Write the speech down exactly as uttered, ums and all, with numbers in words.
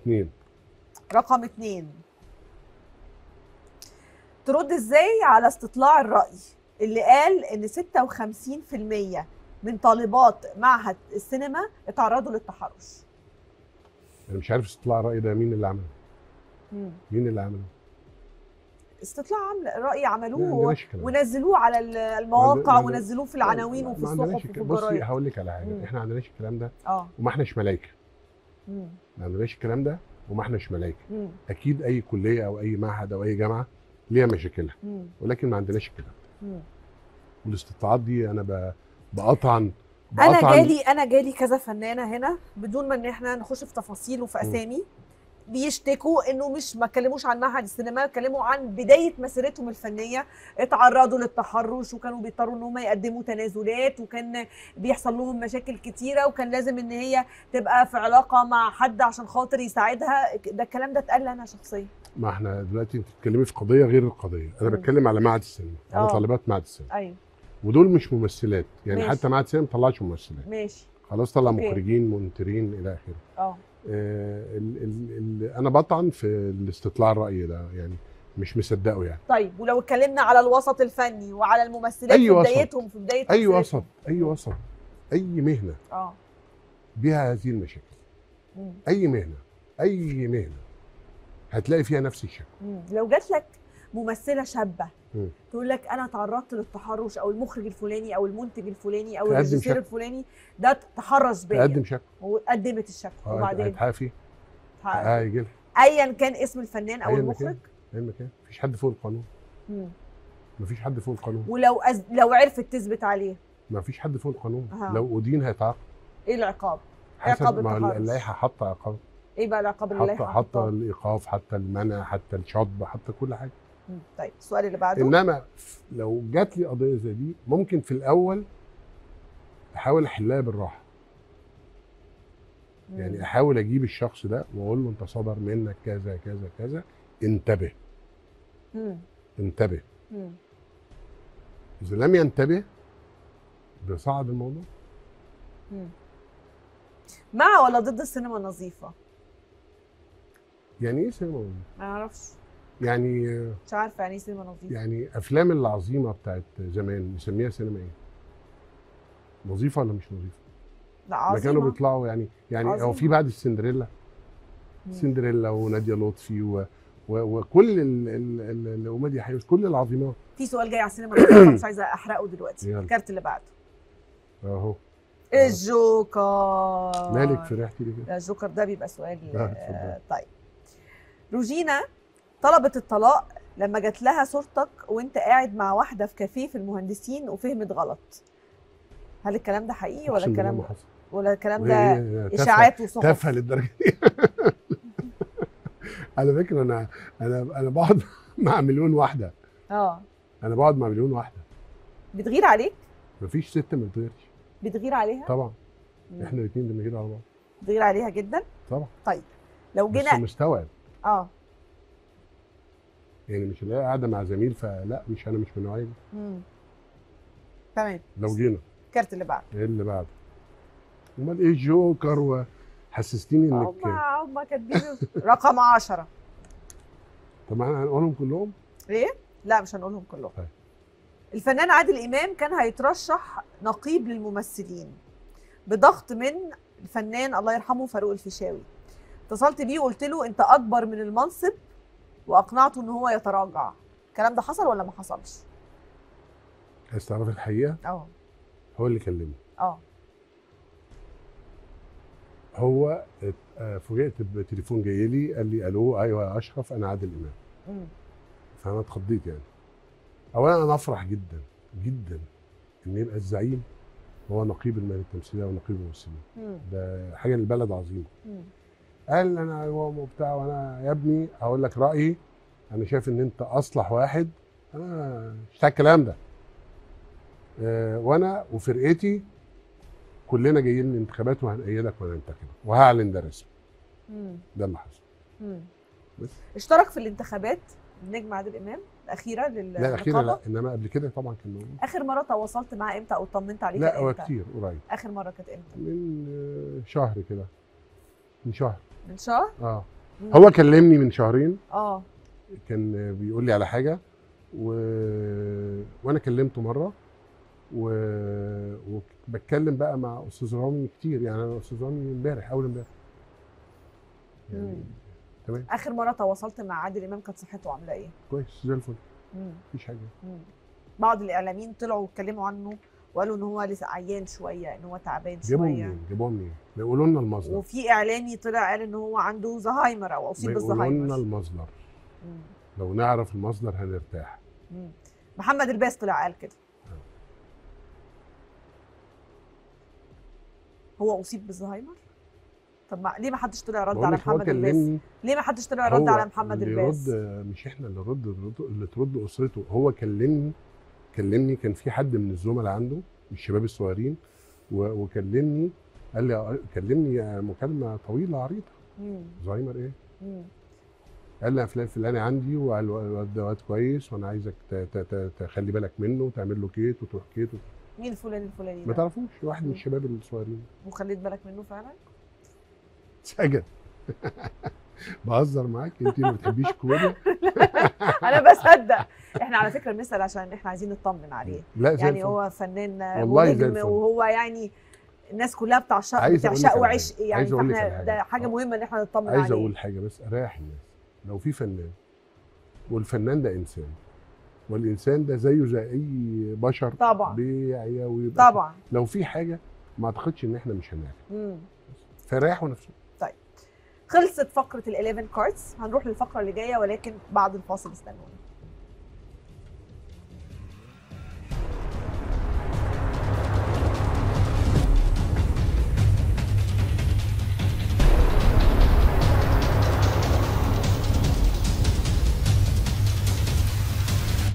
اتنين. رقم اتنين، ترد ازاي على استطلاع الرأي اللي قال ان ستة وخمسين في المية من طالبات معهد السينما اتعرضوا للتحرش؟ انا مش عارف استطلاع الراي ده مين اللي عمله. مم. مين اللي عمله؟ استطلاع عمل رأي لا، عملوه عندناش الكلام ده. ونزلوه على ال- ما المواقع عند- ما ونزلوه في لا، العناوين ما- وفي ما عندناش الصحف وفي الك- بصي الجرايد. هقول لك على حاجه، مم. احنا ما عندناش الكلام ده اه وما احناش ملايكه. مم. ما عندناش الكلام ده وما احناش ملايكه. مم. اكيد اي كليه او اي معهد او اي جامعه ليها مشاكلها، مم. ولكن ما عندناش الكلام ده. مم. والاستطلاعات دي انا ب- بقطعن انا بقطعن جالي انا جالي كذا فنانه هنا بدون ما ان احنا نخش في تفاصيل وفي اسامي، بيشتكوا انه مش ما اتكلموش عن معهد السينما، اتكلموا عن بدايه مسيرتهم الفنيه، اتعرضوا للتحرش وكانوا بيضطروا ان هم يقدموا تنازلات وكان بيحصل لهم مشاكل كتيره وكان لازم ان هي تبقى في علاقه مع حد عشان خاطر يساعدها. ده الكلام ده اتقال لي انا شخصيا. ما احنا دلوقتي انت بتتكلمي في قضيه غير القضيه، انا مم. بتكلم على معهد السينما، على آه. طالبات معهد السينما، ايوه ودول مش ممثلات يعني. ماشي. حتى معهد السينما ما طلعش ممثلات، ماشي خلاص طلع أوكي. مخرجين منترين الى اخره. اه آه، ال ال ال انا بطعن في الاستطلاع الرأي ده، يعني مش مصدقه يعني. طيب ولو اتكلمنا على الوسط الفني وعلى الممثلات أي في وسط. بدايتهم في بدايه اي مسيرتهم. وسط اي وسط اي مهنه اه بها هذه المشاكل، مم. اي مهنه اي مهنه هتلاقي فيها نفس الشكل. مم. لو جات لك ممثله شابه مم. تقول لك انا تعرضت للتحرش او المخرج الفلاني او المنتج الفلاني او تقدم الريجيسير شكوى. الفلاني ده تحرش بيا تقدم شكوى، وقدمت الشكوى وبعدين هيتحقق فيه، ها- هيجي لها ايا كان اسم الفنان او أيا المخرج. مكان. اي مكان، مفيش حد فوق القانون. مم. مفيش حد فوق القانون. ولو أز... لو عرفت تثبت عليه مفيش حد فوق القانون. أها. لو أدين هيتعاقب ايه العقاب؟ حسب عقاب ما التحرش. اللائحه حاطه عقاب، ايه بقى العقاب اللي حاطه اللائحه حاطه حطاه؟ الايقاف، حتى المنع، حتى الشطب، حتى كل حاجه. مم. طيب السؤال اللي بعده. انما لو جات لي قضيه زي دي ممكن في الاول احاول احلها بالراحه، مم. يعني احاول اجيب الشخص ده واقول له انت صدر منك كذا كذا كذا، انتبه مم. انتبه. مم. اذا لم ينتبه بيصعد الموضوع. مم. مع ولا ضد السينما النظيفه؟ يعني ايه سينما نظيفة؟ ما اعرفش، يعني مش عارفه يعني ايه سينما نظيفه. يعني افلام العظيمه بتاعت زمان نسميها سينما ايه؟ نظيفه ولا مش نظيفه؟ لا ما عظيمه. كانوا بيطلعوا يعني يعني عظيمة. هو في بعد السندريلا، مم. سندريلا وناديه لطفي و و وكل ال- ال- ال- ومادي حيوش، كل العظيمات في سؤال جاي على السينما النظيفه مش عايزه احرقه دلوقتي. يلا. الكارت اللي بعده اهو. الجوكر. مالك فرحتي ليه كده؟ لا الجوكر ده بيبقى سؤال. لا، آه اتفضل. طيب روجينا طلبت الطلاق لما جات لها صورتك وانت قاعد مع واحده في كافيه في المهندسين وفهمت غلط. هل الكلام ده حقيقي ولا أقسم بالله الكلام ما حصل. ولا الكلام وهي- ده هي تافهة- اشاعات وصحف؟ تافهه للدرجه دي. على فكره انا انا انا بقعد مع مليون واحده، اه انا بقعد مع مليون واحده، بتغير عليك؟ مفيش ست ما بتغيرش. بتغير عليها؟ طبعا مم. احنا الاثنين بنغير على بعض بتغير عليها جدا؟ طبعا. طيب لو بس جينا مستوعب، اه يعني مش اللي هي قاعده مع زميل فلا، مش انا مش من النوعيه دي. مم. تمام. لو جينا الكارت اللي بعده. ايه اللي بعده؟ امال ايه الجوكر؟ وحسستيني انك هم هم كاتبين رقم عشرة. طب ما احنا هنقولهم كلهم؟ ايه؟ لا مش هنقولهم كلهم. طيب. الفنان عادل امام كان هيترشح نقيب للممثلين بضغط من الفنان الله يرحمه فاروق الفيشاوي. اتصلت بيه وقلت له انت اكبر من المنصب واقنعته ان هو يتراجع. الكلام ده حصل ولا ما حصلش؟ عايز تعرفي الحقيقه؟ اه هو اللي كلمني. اه هو ات- آه، فوجئت بتليفون جاي لي قال لي الو ايوه يا اشرف انا عادل امام. مم. فانا اتخضيت يعني. اولا انا افرح جدا جدا ان يبقى الزعيم هو نقيب المهنه التمثيليه ونقيب الممثلين، مم. ده حاجه للبلد عظيمه. مم. قال انا ايوه وبتاع، وانا يا ابني هقول لك رايي، انا شايف ان انت اصلح واحد، انا مش بتاع الكلام ده. أه وانا وفرقتي كلنا جايين الانتخابات وهنأيدك وهننتخبك وهعلن ده رسمي. مم. ده اللي حصل. مم. بس اشترك في الانتخابات النجم عادل امام الاخيره لل لا الاخيره لا، انما قبل كده طبعا كان موجود. اخر مره تواصلت معاه امتى او طمنت عليه؟ لا كان هو امتى؟ كتير قريب، اخر مره كانت امتى؟ من آه، شهر كده، من شهر. من شهر؟ اه هو كلمني من شهرين، اه كان بيقول لي على حاجه و... وانا كلمته مره و... وبتكلم بقى مع استاذ رامي كتير، يعني انا استاذ رامي امبارح اول امبارح يعني. مم. تمام. اخر مره تواصلت مع عادل امام كانت صحته عامله ايه؟ كويس زي الفل، مم. مفيش حاجه. مم. بعض الاعلاميين طلعوا اتكلموا عنه وقالوا ان هو لسه عيان شويه، ان هو تعبان جابوه شويه. منين؟ جابوه منين؟ بيقولوا لنا المصدر. وفي اعلامي طلع قال ان هو عنده زهايمر او اصيب بيقولوا لنا بالزهايمر. المصدر. مم. لو نعرف المصدر هنرتاح. مم. محمد الباس طلع قال كده. هو اصيب بالزهايمر؟ طب ما ليه ما حدش طلع رد على محمد الباس؟ ليه ما حدش طلع رد على محمد الباس؟ اللي يرد مش احنا اللي نرد، اللي ترد اسرته. هو كلمني كلمني كان في حد من الزملاء عنده من الشباب الصغيرين وكلمني، قال لي كلمني مكالمه طويله عريضه. زهايمر ايه؟ مم. قال لي فلان فلاني عندي والواد ده واد كويس وانا عايزك تخلي بالك منه وتعمل له كيت وتروح كيت. مين الفلاني الفلاني؟ ما تعرفوش، واحد من الشباب الصغيرين. وخليت بالك منه فعلا؟ سجن. بهزر معاك، انت ما بتحبيش كوره. انا بصدق. احنا على فكره بنسال عشان احنا عايزين نطمن عليه. لا زي يعني الفل. هو فنان ونجم وهو يعني الناس كلها بتعشقه بتعشقه عشق يعني، فاحنا ده حاجه مهمه ان احنا نطمن عليه. عايز اقول حاجه بس اريح الناس. لو في فنان والفنان ده انسان والانسان ده زيه زي اي بشر طبعا بيعيا ويبقى طبعا، لو في حاجه ما اعتقدش ان احنا مش هنعرف. فريحوا نفسهم. طيب خلصت فقره ال11 كاردز، هنروح للفقره اللي جايه ولكن بعد الفاصل استنونا.